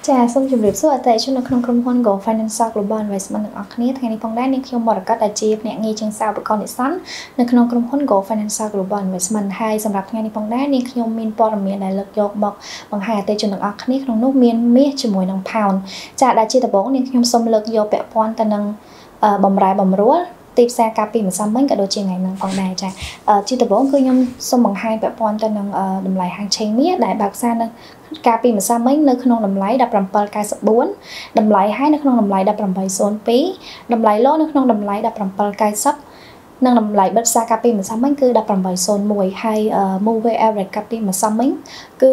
ចាសូមជម្រាបសួរអតិថិជននៅក្នុងក្រុមហ៊ុន Go Financial Global Investment ទាំងអស់គ្នាថ្ងៃនេះផងដែរនាងខ្ញុំមរកតដែលជាភ្នាក់ងារជាងសារឧបករណ៍និស្សិតនៅក្នុងក្រុមហ៊ុន Go Financial Global Investment ហើយសម្រាប់ថ្ងៃនេះផងដែរនាងខ្ញុំមានព័ត៌មានដែលលើកយកមកបង្ហាញអតិថិជនទាំងអស់គ្នាក្នុងនោះមានមាសជាមួយនឹង pound ចាដែលជាដំបូងនាងខ្ញុំសូមលើកយកពាក់ព័ន្ធទៅនឹងបំរែបំរួលទីផ្សារការពីម្សិលមិញក៏ដូចជាថ្ងៃហ្នឹងផងដែរចាជាដំបូងគឺខ្ញុំសូមបង្ហាញពាក់ព័ន្ធទៅនឹងតម្លៃហាងឆេងមាសដែលបើកផ្សារនៅការពីម្សិលមិញនៅក្នុងតម្លៃ 17.94 តម្លៃ high នៅក្នុងតម្លៃ 18.02 តម្លៃ low នៅក្នុងតម្លៃ 17.90 និងតម្លៃបិទផ្សារការពីម្សិលមិញគឺ 18.01 ហើយ moving average ការពីម្សិលមិញគឺ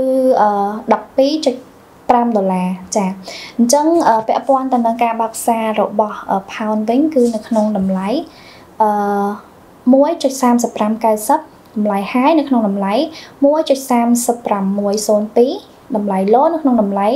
$12.5 ចាអញ្ចឹងពាក់ព័ន្ធទៅនឹងការបើកផ្សាររបស់ pound វិញគឺនៅក្នុងតម្លៃ1.3590 តម្លៃ high នៅក្នុងតម្លៃ 1.3602 តម្លៃ low នៅក្នុងតម្លៃ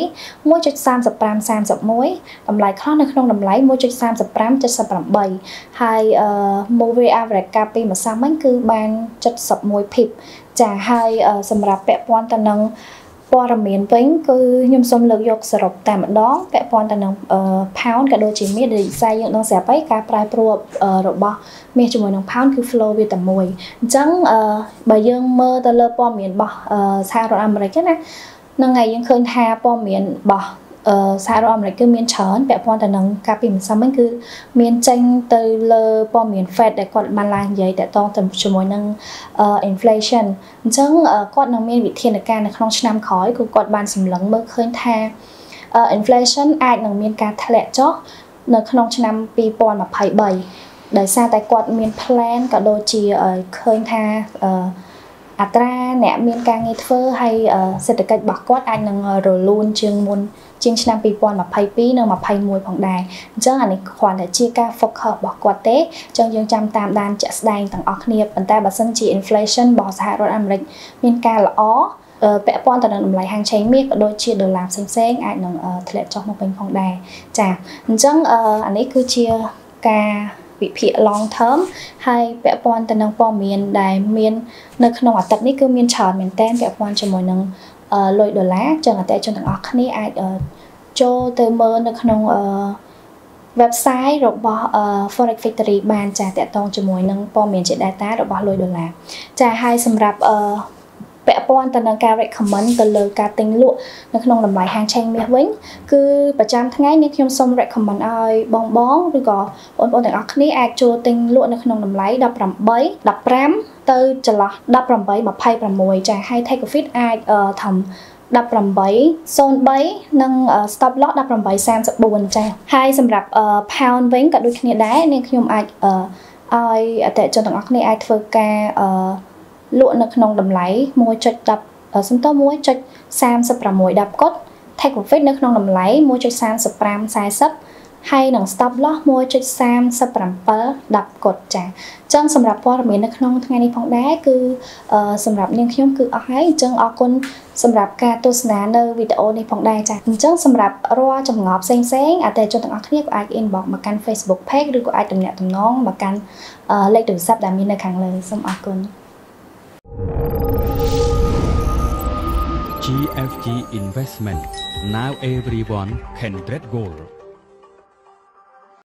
1.3531 តម្លៃ close នៅក្នុងតម្លៃ 1.3578 ហើយmoving average ការពីម្សិលមិញគឺបាន71 pip ចាហើយសម្រាប់ពាក់ព័ន្ធទៅនឹងព័ត៌មានវិញគឺខ្ញុំសូមលើកយកសរុបតែម្ដងពាក់ព័ន្ធទៅនឹង pound ក៏ដូចជាមាសដែលខ្សែយើងដឹងស្រាប់ហើយការប្រែប្រួលរបស់មាសជាមួយនឹង pound គឺ flow វាតែមួយអញ្ចឹងបើយើងមើលទៅលើព័ត៌មានរបស់សហរដ្ឋអាមេរិកណានឹងហើយយើងឃើញថាព័ត៌មានរបស់សហរដ្ឋអាមេរិកគឺមានច្រើនពាក់ព័ន្ធទៅនឹងការពីម្សិលមិញគឺមានចេញទៅលើព័ត៌មាន Fed ដែលគាត់បានឡើងនិយាយតកតងទៅជាមួយនឹងinflation អញ្ចឹងគាត់នឹងមានវិធានការនៅក្នុងឆ្នាំក្រោយគឺគាត់បានសម្លឹងមើលឃើញថា inflation អាចនឹងមានការធ្លាក់ចុះនៅក្នុងឆ្នាំ2023ដោយសារតែគាត់មាន plan ក៏ដូចជាឃើញថាអត្រាអ្នកមានការងារធ្វើហើយសេដ្ឋកិច្ចរបស់គាត់អាចនឹងរលូនជាងមុនជាងឆ្នាំ2022និង21ផងដែរអញ្ចឹងអានេះគ្រាន់តែជាការ focus របស់គាត់ទេអញ្ចឹងយើងចាំតាមដានជាក់ស្ដែងទាំងអស់គ្នាប៉ុន្តែបើសិនជា inflation របស់សហរដ្ឋអាមេរិកមានការល្អពាក់ព័ន្ធទៅនឹងតម្លៃហាងឆេងមាសក៏ដូចជាដុល្លារផ្សេងៗអាចនឹងធ្លាក់ចុះមកវិញផងដែរចាអញ្ចឹងអានេះគឺជាការវិភាគ long term ហើយពាក់ព័ន្ធទៅនឹងព័ត៌មានដែលមាននៅក្នុងអាទិត្យនេះគឺមានច្រើនមែនទែនពាក់ព័ន្ធជាមួយនឹងលុយដុល្លារអញ្ចឹងអតិថិជនទាំងអស់គ្នាអាចចូលទៅមើលនៅក្នុង website របស់ Forex Factory បានចាតកតងជាមួយនឹងព័ត៌មានជា data របស់លុយដុល្លារចាហើយសម្រាប់ពាក់ព័ន្ធទៅនឹងការ recommend ទៅលើការទិញលក់នៅក្នុងតម្លៃហាងឆេងមាសវិញគឺប្រចាំថ្ងៃនេះខ្ញុំសូម recommend ឲ្យបងឬក៏បងប្អូនទាំងអស់គ្នាអាចចូលទិញលក់នៅក្នុងតម្លៃ 18 15 ទៅចន្លោះ 18 26ចាហើយ take profit អាចធំ 18.03 និង stop loss 18.34 ចាហើយសម្រាប់ pound វិញក៏ដូចគ្នាដែរនាងខ្ញុំអាចឲ្យអតិថិជនទាំងអស់គ្នាអាចធ្វើការលក់នៅក្នុងតម្លៃ 1.36 កុដ take profit នៅក្នុងតម្លៃ 1.3540 ហើយនឹង stop loss 1.37 កុដចាអញ្ចឹងសម្រាប់ព័ត៌មាននៅក្នុងថ្ងៃនេះផងដែរគឺសម្រាប់នាងខ្ញុំគឺអស់ហើយអញ្ចឹងអរគុណសម្រាប់ការទស្សនានៅវីដេអូនេះផងដែរចាអញ្ចឹងសម្រាប់រាល់ចម្ងល់ផ្សេងៗអតិថិជនទាំងអស់គ្នាក៏អាច inbox មកកាន់ Facebook page ឬក៏អាចទំនាក់ទំនងមកកាន់លេខទូរស័ព្ទដែលមាននៅខាងលើសូមអរគុណ GFG Investment. Now everyone can trade gold.